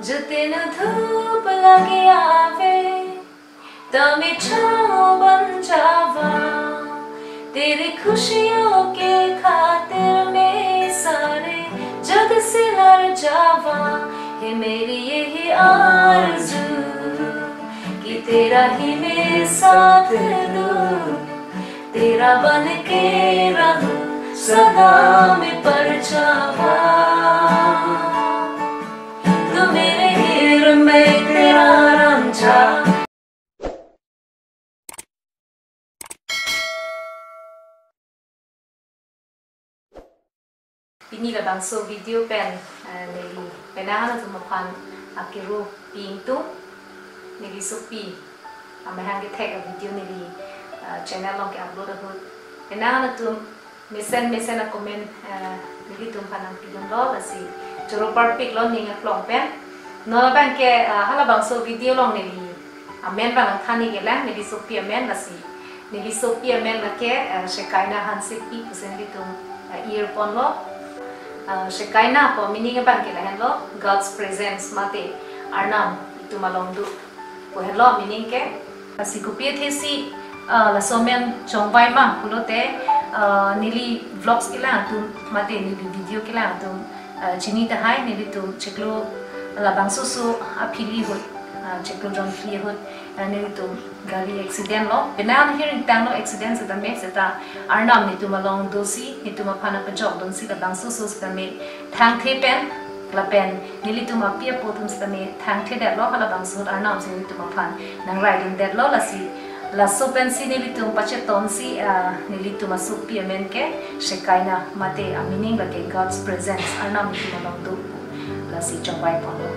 जते न धूप लगे आवे तभी छाँव बन जावा तेरी खुशियों के खातिर मैं सारे जग से लड़ जावा है मेरी यही आरज़ू कि तेरा ही मैं साथ दूँ तेरा बन के रहूं सदा में परछावा तू मेरे हीर में तेरा Ranjha Ini labang so video pen nili penang tu mapan akiru ping tu nili sopi amahang ke tag video nili channel long ke upload aku penang tu mesen a comment nili tu panang pidon lo basi joro perfect lo ninga plong pen no labang ke halabang so video long nili amen bang thani ke lang nili sopi amen basi nili sopi amen la ke shekaina hansi pi percent tu earphone lo Shekaina po meaning bang kila hello God's presence mate arnam itu malong du po hello meaning ke si kupi thesi la somen chongbai ma pulote nili vlogs kila tu mate nili video kila tu chini ta hai nili tu cheklo la bang susu apili hot cheklo jon fli hot nili tu gari accident lo benan here in tang lo accident sa me seta arnam ni tu malong dosi ni tu ma phana pa jok don si la bang susu sa me thang the pen la pen nili tu ma pia potum sa me thang the dat lo la bang su arnam si ni tu ma phan nang riding that lo la si la sopen si nili tu pa che ton si nili tu ma su pia men ke shekaina mate a meaning la ke God's presence arnam ni tu malong du la si chongbai pa lo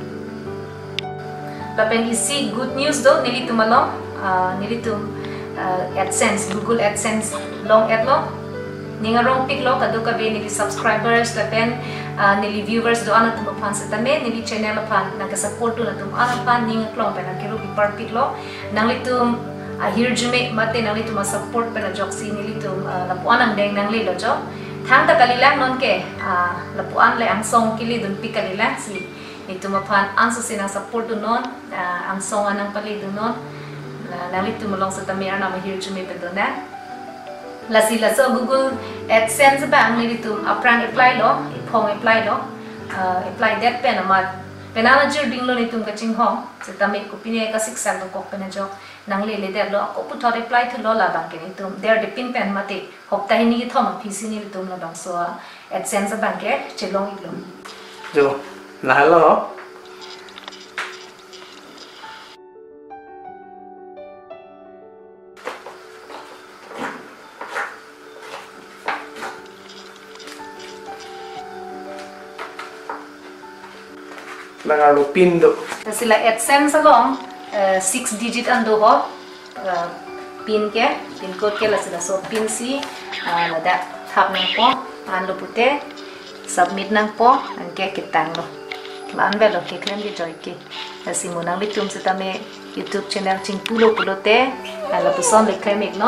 Lapen isi good news do nili tu malo nili tu AdSense Google AdSense long ad lo ninga rong pick lo kadu ka be nili subscribers lapen nili viewers do ana tu pan sa tame nili channel pan naga support tu na tu ana pan ninga klong pa na kero bi par pick lo nangli tu here jume mate nangli tu ma support pa na joksi nili tu lapuan ang deng nangli lo jo thang ta kalilang non ke lapuan le ang song kili dun pick kalilang si itu mapan ang susinang support tu non ang song anang pali tu non nalit tu malong sa tamir na mahir chumi pedona lasi laso Google AdSense ba ang nili tu aprang apply lo ipong apply lo apply that pen amat penala jur ding lo nitum kaching hong sa tamik ko pinay ka siksal to kok penajo nang lele der lo ko pu thor apply tu lo la bang ke nitum der de pin pen mate hop ta hini thom phisi ni tum la bang so AdSense bang ke chelong iklom jo là hello Lang pin do. Sila AdSense along 6 digit ando ho pin ke pin code ke la sila so pin si ada thap nang po ando pute submit nang po ang ke kitang lo. Maan belo ke klem di joy ke asi munang litum sa tame YouTube channel ching pulo te ala puson le klem ik no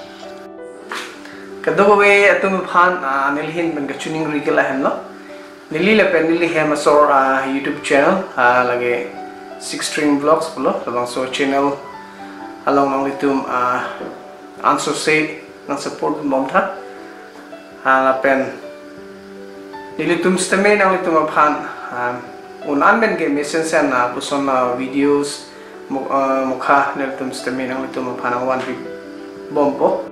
kado we atum phan nilhin ben gachuning rigela hem no nili le pen nili hem asor YouTube channel lage 6 string vlogs pulo labang so channel along nang litum answer say nang support mom tha la pen nili tum stame nang litum phan unan ben ke message na puson videos mukha nel tum stame nang litum phan wan bompo